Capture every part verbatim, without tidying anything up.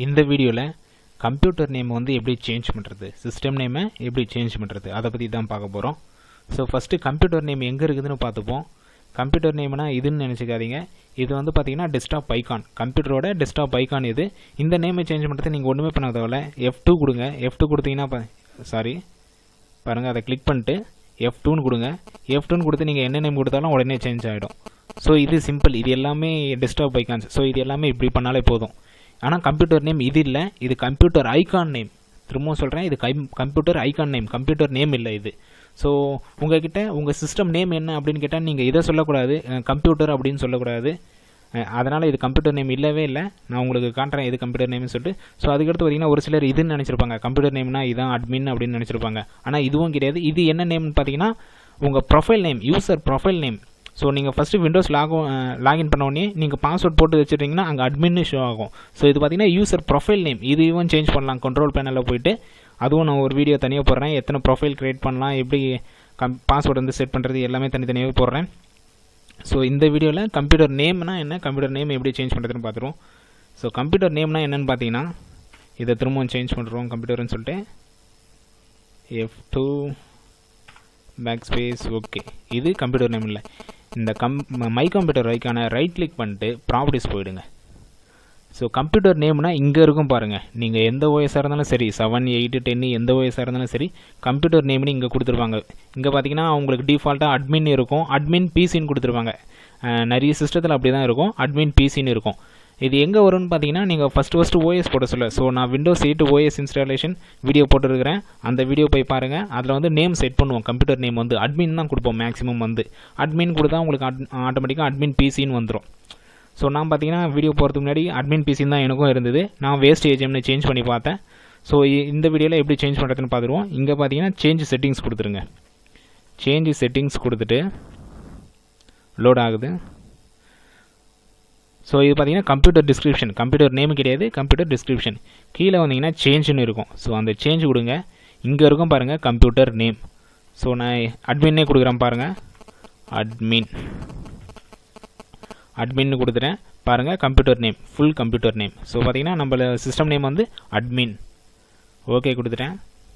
இந்த வீடியோவில் computer name வந்து எப்படி சேஞ்ச் பண்ணுறது, சிஸ்டம் நேமை எப்படி சேஞ்ச் பண்ணுறது அதை பற்றி தான் பார்க்க போகிறோம். ஸோ ஃபஸ்ட்டு கம்ப்யூட்டர் நேம் எங்கே இருக்குதுன்னு பார்த்துப்போம். கம்ப்யூட்டர் நேம்னா இதுன்னு நினச்சிக்காதீங்க. இது வந்து பார்த்தீங்கன்னா டெஸ்க்டாப் ஐகான், கம்ப்யூட்டரோட டெஸ்க்டாப் ஐகான் இது. இந்த நேமை சேஞ்ச் பண்ணுறது நீங்கள் ஒன்றுமே பண்ண தேவையில்ல. எஃப் டூ கொடுங்க. எஃப் டூ கொடுத்தீங்கன்னா சாரி பாருங்கள், அதை கிளிக் பண்ணிட்டு எஃப் டூன்னு கொடுங்க. எஃப் டூன்னு கொடுத்து நீங்கள் என்ன நேம் கொடுத்தாலும் உடனே சேஞ்ச் ஆகிடும். ஸோ இது சிம்பிள், இது எல்லாமே டெஸ்க்டாப் ஐகான்ஸ். ஸோ இது எல்லாமே இப்படி பண்ணாலே போதும். ஆனால் கம்ப்யூட்டர் நேம் இது இல்லை, இது கம்ப்யூட்டர் ஐகான் நேம். திரும்பவும் சொல்கிறேன், இது கை computer icon name, computer name இல்லை இது. ஸோ உங்கள்கிட்ட உங்கள் சிஸ்டம் நேம் என்ன அப்படின்னு கேட்டால் நீங்கள் இதை சொல்லக்கூடாது, கம்ப்யூட்டர் அப்படின்னு சொல்லக்கூடாது. அதனால் இது கம்ப்யூட்டர் நேம் இல்லவே இல்லை. நான் உங்களுக்கு காட்டுறேன் இது கம்ப்யூட்டர் நேம்னு சொல்லிட்டு. ஸோ அதுக்கடுத்து பார்த்தீங்கன்னா ஒரு சிலர் இதுன்னு நினச்சிருப்பாங்க, கம்ப்யூட்டர் நேம்னா இதான் அட்மின் அப்படின்னு நினச்சிருப்பாங்க. ஆனால் இதுவும் கிடையாது. இது என்ன நேம்னு பார்த்தீங்கன்னா உங்கள் profile name, user profile name. So நீங்கள் ஃபஸ்ட்டு விண்டோஸ் லாக் லாகின் பண்ண உடனே நீங்கள் பாஸ்வேர்ட் போட்டு வச்சுட்டிங்கன்னா அங்கே அட்மின்னு ஷோ ஆகும். ஸோ இது பார்த்தீங்கன்னா யூசர் ப்ரொஃபைல் நேம். இதுவும் சேஞ்ச் பண்ணலாம் கண்ட்ரோல் பேனலில் போய்ட்டு. அதுவும் நான் ஒரு வீடியோ தனியாக போடுறேன், எத்தனை ப்ரொஃபைல் க்ரியேட் பண்ணலாம், எப்படி கம் பாஸ்வேர்டு வந்து செட் பண்ணுறது எல்லாமே தனித்தனியாகவே போடுறேன். ஸோ இந்த வீடியோவில் கம்ப்யூட்டர் நேம்னா என்ன, கம்ப்யூட்டர் நேம் எப்படி சேஞ்ச் பண்ணுறதுன்னு பார்த்துருவோம். ஸோ கம்ப்யூட்டர் நேம்னா என்னென்னு பார்த்தீங்கன்னா இதை திரும்பவும் சேஞ்ச் பண்ணுறோம் கம்ப்யூட்டர்னு சொல்லிட்டு F two backspace okay. இது கம்ப்யூட்டர் நேம் இல்லை. இந்த கம் மை கம்ப்யூட்டர் ஐக்கான ரைட் கிளிக் பண்ணிட்டு ப்ராப்பர்ட்டிஸ் போயிடுங்க. ஸோ கம்ப்யூட்டர் நேம்னா இங்கே இருக்கும் பாருங்கள். நீங்கள் எந்த ஓஎஸாக இருந்தாலும் சரி, செவன் எயிட்டு டென்னு எந்த ஓஎஸாக இருந்தாலும் சரி, கம்ப்யூட்டர் நேம்னு இங்கே கொடுத்துருப்பாங்க. இங்கே பார்த்தீங்கன்னா உங்களுக்கு டிஃபால்ட்டாக அட்மின் இருக்கும், அட்மின் பிசின்னு கொடுத்துருப்பாங்க. நிறைய சிஸ்டத்தில் அப்படி தான் இருக்கும், அட்மின் பிசின்னு இருக்கும். இது எங்கே வரும்னு பார்த்தீங்கன்னா நீங்கள் ஃபஸ்ட்டு ஃபஸ்ட்டு ஓஎஸ் போட சொல்ல. ஸோ நான் Windows eight OS installation video போட்டுருக்கிறேன், அந்த வீடியோ போய் பாருங்கள். அதில் வந்து நேம் செட் பண்ணுவோம். கம்ப்யூட்டர் நேம் வந்து அட்மின் தான் கொடுப்போம் மேக்ஸிமம். வந்து அட்மின் கொடுத்தா உங்களுக்கு ஆட்டோமேட்டிக்காக அட்மின் பிசின்னு வந்துடும். ஸோ நான் பார்த்தீங்கன்னா வீடியோ போகிறதுக்கு முன்னாடி அட்மின் பிசின்னு தான் எனக்கும் இருந்தது. நான் வேஸ்ட் ஏஜிஎம்னு சேஞ்ச் பண்ணி பார்த்தேன். ஸோ இந்த வீடியோவில் எப்படி சேஞ்ச் பண்ணுறதுன்னு பார்த்துருவோம். இங்கே பார்த்தீங்கன்னா சேஞ்ச் செட்டிங்ஸ் கொடுத்துருங்க. சேஞ்ச் செட்டிங்ஸ் கொடுத்துட்டு லோட் ஆகுது. ஸோ இது பார்த்தீங்கன்னா கம்ப்யூட்டர் டிஸ்கிரிப்ஷன், கம்ப்யூட்டர் நேம் கிடையாது, கம்ப்யூட்டர் டிஸ்கிரிப்ஷன். கீழே வந்தீங்கன்னா சேஞ்சுன்னு இருக்கும். ஸோ அந்த சேஞ்ச் கொடுங்க. இங்கே இருக்கும் பாருங்கள் கம்ப்யூட்டர் நேம். ஸோ நான் அட்மின்னே கொடுக்குறேன் பாருங்கள், அட்மின் அட்மின்னு கொடுத்துட்டேன் பாருங்கள். Computer name full computer name. So பார்த்தீங்கன்னா நம்ம சிஸ்டம் நேம் வந்து அட்மின். ஓகே கொடுத்துட்டேன்.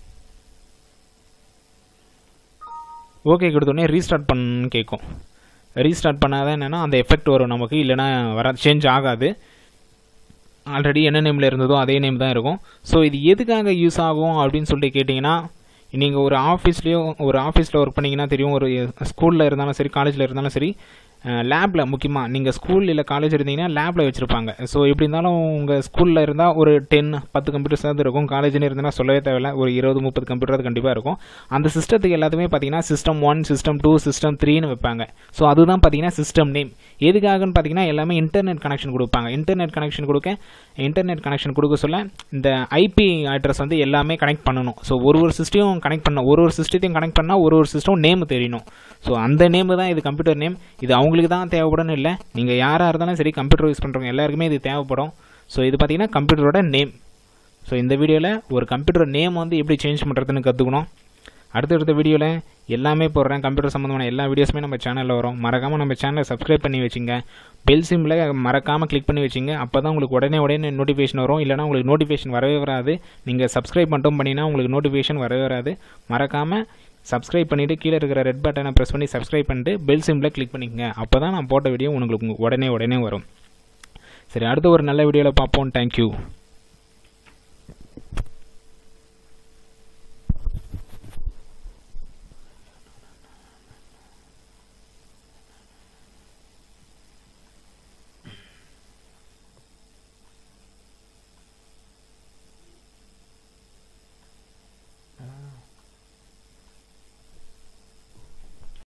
ஓகே கொடுத்தோடனே ரீஸ்டார்ட் பண்ணு கேட்கும். ரீஸ்டார்ட் பண்ணாதான் என்னென்னா அந்த எஃபெக்ட் வரும் நமக்கு, இல்லைனா வர சேஞ்ச் ஆகாது. ஆல்ரெடி என்ன நேமில் இருந்ததோ அதே நேம் தான் இருக்கும். ஸோ இது எதுக்காக யூஸ் ஆகும் அப்படின்னு சொல்லிட்டு கேட்டிங்கன்னா, நீங்கள் ஒரு ஆஃபீஸ்லேயோ ஒரு ஆஃபீஸில் ஒர்க் பண்ணிங்கன்னா தெரியும், ஒரு ஸ்கூலில் இருந்தாலும் சரி, காலேஜில் இருந்தாலும் சரி, லேபில் முக்கியமாக நீங்கள் ஸ்கூல் இல்லை காலேஜ் இருந்தீங்கன்னா லேபில் வச்சுருப்பாங்க. ஸோ எப்படி இருந்தாலும் உங்கள் ஸ்கூலில் இருந்தால் ஒரு டென் பத்து கம்ப்யூட்டர்ஸ் தான் இருக்கும். காலேஜ்னு இருந்ததுன்னா சொல்லவே தேவையில்லை, ஒரு இருபது முப்பது கம்ப்யூட்டர் கண்டிப்பாக இருக்கும். அந்த சிஸ்டத்துக்கு எல்லாத்துமே பார்த்தீங்கன்னா system one system two system த்ரீன்னு வைப்பாங்க. ஸோ அதுதான் பார்த்தீங்கன்னா சிஸ்டம் நேம். எதுக்காகன்னு பார்த்தீங்கன்னா எல்லாமே இன்டர்நெட் கனெக்ஷன் கொடுப்பாங்க. இன்டர்நெட் கனெக்ஷன் கொடுக்க இன்டர்நெட் கனெக்ஷன் கொடுக்க சொல்ல இந்த ஐபி அட்ரஸ் வந்து எல்லாமே கனெக்ட் பண்ணணும். ஸோ ஒரு ஒரு சிஸ்டமும் கனெக்ட் பண்ணணும், ஒரு ஒரு சிஸ்டத்தையும் கனெக்ட் பண்ணால் ஒரு ஒரு சிஸ்டம் நேம் தெரியணும். ஸோ அந்த நேம் தான் இது கம்ப்யூட்டர் நேம். இது அவங்களுக்கு தான் தேவைப்படும் இல்லை, நீங்கள் யாராக இருந்தாலும் சரி கம்ப்யூட்டர் யூஸ் பண்ணுறவங்க எல்லாருக்குமே இது தேவைப்படும். ஸோ இது பார்த்தீங்கன்னா கம்ப்யூட்டரோட நேம். ஸோ இந்த வீடியோவில் ஒரு கம்ப்யூட்டர் நேம் வந்து எப்படி சேஞ்ச் பண்ணுறதுன்னு கற்றுக்கணும். அடுத்தடுத்த வீடியோவில் எல்லாமே போடுறேன், கம்ப்யூட்டர் சம்மந்தமான எல்லா வீடியோஸுமே நம்ம சேனலில் வரும். மறக்காமல் நம்ம சேனலை சப்ஸ்கிரைப் பண்ணி வச்சுங்க. பெல் சிம்மில் மறக்காமல் கிளிக் பண்ணி வச்சுங்க. அப்போ தான் உங்களுக்கு உடனே உடனே நோட்டிஃபிகேஷன் வரும். இல்லைனா உங்களுக்கு நோட்டிஃபிகேஷன் வரவே வராது. நீங்கள் சப்ஸ்கிரைப் மட்டும் பண்ணினா உங்களுக்கு நோட்டிஃபிகேஷன் வரவே வராது. மறக்காமல் சப்ஸ்கிரைப் பண்ணிவிட்டு கீழே இருக்கிற ரெட் பட்டனை ப்ரெஸ் பண்ணி சப்ஸ்கிரைப் பண்ணிட்டு பெல் சிம்மில் கிளிக் பண்ணிக்கங்க. அப்போ தான் நான் போட்ட வீடியோ உங்களுக்கு உடனே உடனே வரும். சரி, அடுத்த ஒரு நல்ல வீடியோவில் பார்ப்போம். தேங்க்யூ.